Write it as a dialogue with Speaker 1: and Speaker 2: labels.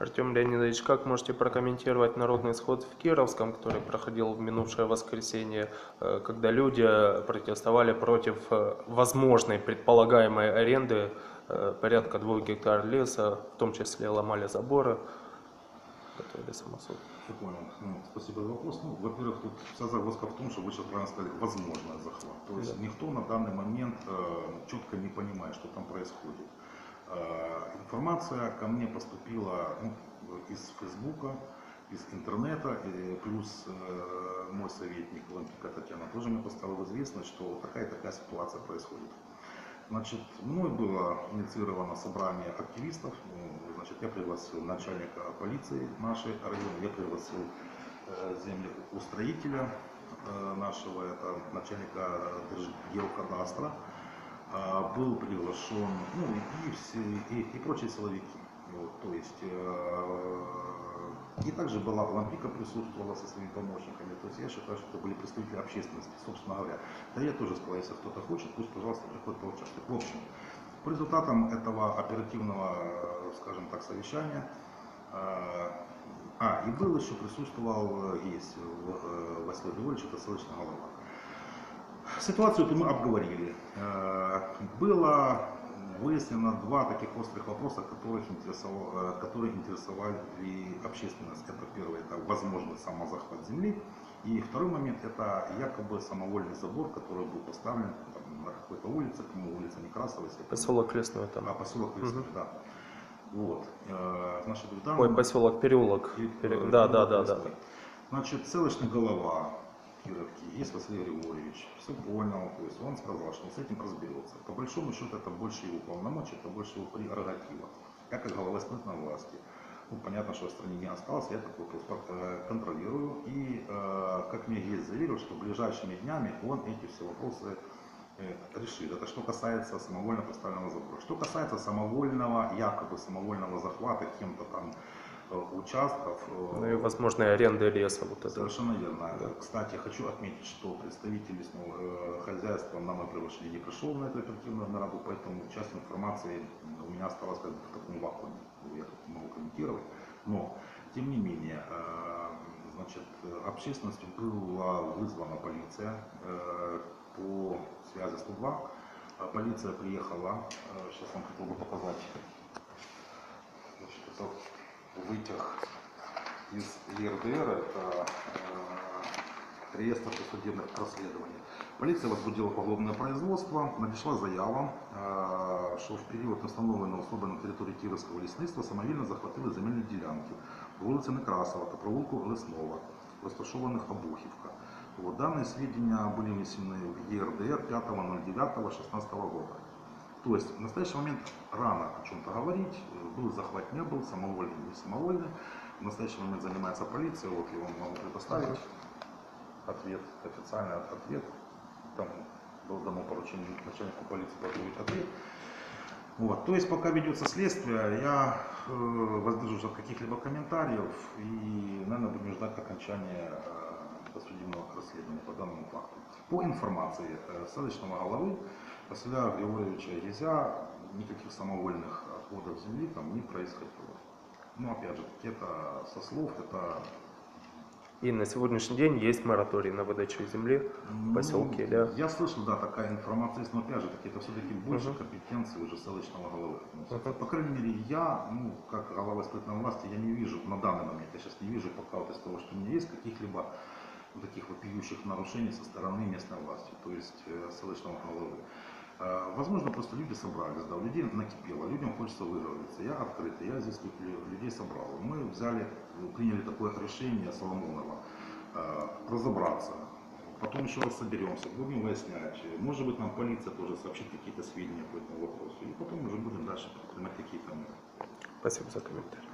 Speaker 1: Артем Леонидович, как можете прокомментировать народный сход в Кировском, который проходил в минувшее воскресенье, когда люди протестовали против возможной предполагаемой аренды порядка 2 гектар леса, в том числе ломали заборы, готовили самосуд?
Speaker 2: Я понял. Спасибо за вопрос. Во-первых, тут вся загвоздка в том, что вы сейчас правильно сказали, возможно захват. То есть никто на данный момент четко не понимает, что там происходит. Информация ко мне поступила из Фейсбука, из интернета, плюс мой советник Лампика Татьяна тоже мне поставила в известность, что такая ситуация происходит. Значит, мной было инициировано собрание активистов. Значит, я пригласил начальника полиции нашей района, я пригласил землеустроителя нашего, это начальника Геокадастра. Был приглашен и прочие силовики. Вот, то есть, и также была Лампика присутствовала со своими помощниками. То есть я считаю, что это были представители общественности, собственно говоря. Да я тоже сказал, если кто-то хочет, пусть, пожалуйста, приходит поучаствовать. В общем, по результатам этого оперативного, скажем так, совещания, и был еще присутствовал есть Василий Григорьевич, это селищная голова. Ситуацию эту мы обговорили. Было выяснено два таких острых вопроса, которые интересовали общественность. Это первый, это возможный самозахват земли. И второй момент, это якобы самовольный забор, который был поставлен на какой-то улице, по-моему, улица Некрасова.
Speaker 1: Поселок Лесной там.
Speaker 2: Поселок Лесной, да. Вот. Значит,
Speaker 1: поселок Переулок. Да.
Speaker 2: Значит, селищная голова Кировки, есть Василий Григорьевич, все понял, то есть он сказал, что он с этим разберется. По большому счету это больше его полномочий, это больше его прерогатива. Я как глава исполнительной власти, понятно, что в стране не осталось, я этот вопрос контролирую и, как мне есть заверил, что ближайшими днями он эти все вопросы решит. Это что касается самовольно поставленного забора. Что касается якобы самовольного захвата кем-то там участков.
Speaker 1: Ну и возможной аренды леса. Вот это.
Speaker 2: Совершенно верно. Да. Кстати, хочу отметить, что представитель лесного хозяйства на мое приглашение не пришел на эту оперативную нараду, поэтому часть информации у меня осталась как бы в таком вакууме. Я тут могу комментировать. Но, тем не менее, значит, общественностью была вызвана полиция по связи 102. Полиция приехала. Сейчас вам хотел бы показать. Значит, это вытяг из ЕРДР, это реестр досудебных расследований. Полиция возбудила уголовное производство, надошла заява, что в период установленого особо на территории Кировского лесництва самовільно захватили земельні ділянки по вулиці Некрасова та провулку Лесного, розташованих Обухівка. Вот, данные сведения были внесены в ЕРДР 5.09.16 года. То есть в настоящий момент рано о чем-то говорить, был захват, не был, самовольный, не самовольный. В настоящий момент занимается полиция, вот я вам могу предоставить ответ, официальный ответ. Там было дано поручение начальнику полиции подготовить ответ. Вот. То есть пока ведется следствие, я воздержусь от каких-либо комментариев и, наверное, будем ждать окончания досудебного расследования по данному факту. По информации селищного головы Василия Григорьевича Гизя, никаких самовольных отводов земли там не происходило. Но опять же, это со слов, это...
Speaker 1: И на сегодняшний день есть мораторий на выдачу земли в поселке, да?
Speaker 2: Я слышал, да, такая информация есть, но опять же, это все-таки больше компетенции уже селищного головы. По крайней мере, я, как глава исполнительной власти, я не вижу на данный момент, я сейчас не вижу пока вот из того, что у меня есть, каких-либо таких вопиющих нарушений со стороны местной власти, то есть селищного головы. Возможно, просто люди собрались, да, у людей накипело, людям хочется выговориться. Я открытый, я здесь людей собрал. Мы приняли такое решение Соломонова разобраться. Потом еще раз соберемся, будем выяснять. Может быть, нам полиция тоже сообщит какие-то сведения по этому вопросу. И потом уже будем дальше принимать какие-то меры.
Speaker 1: Спасибо за комментарий.